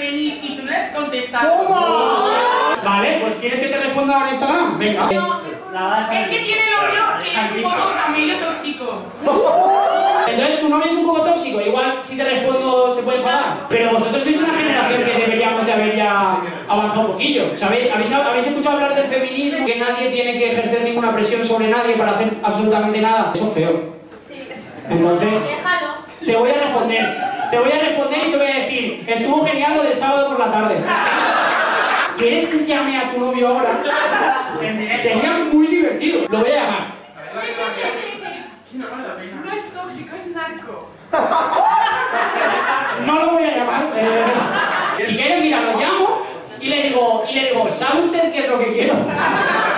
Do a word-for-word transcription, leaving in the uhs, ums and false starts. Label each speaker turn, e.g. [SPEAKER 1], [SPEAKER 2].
[SPEAKER 1] venir y tú no le has contestado.
[SPEAKER 2] ¿Cómo? Vale, pues ¿quieres que te responda ahora en Instagram? Venga.
[SPEAKER 1] No, es que tiene novio que es un poco camello tóxico.
[SPEAKER 2] Entonces tu novio es un poco tóxico, igual si te respondo se puede enfadar. Pero vosotros sois una generación que deberíamos de haber ya avanzado un poquillo. ¿Sabéis? ¿Habéis, ¿Habéis escuchado hablar del feminismo? Que nadie tiene que ejercer ninguna presión sobre nadie para hacer absolutamente nada. Eso es feo. Entonces, te voy a responder. Te voy a responder y te voy a decir, estuvo genial lo del sábado por la tarde. ¿Quieres que llame a tu novio ahora? Sería muy divertido. Lo voy a llamar.
[SPEAKER 1] No es tóxico, es narco.
[SPEAKER 2] No lo voy a llamar. Eh, si quieres, mira, lo llamo y le digo, y le digo, ¿sabe usted qué es lo que quiero?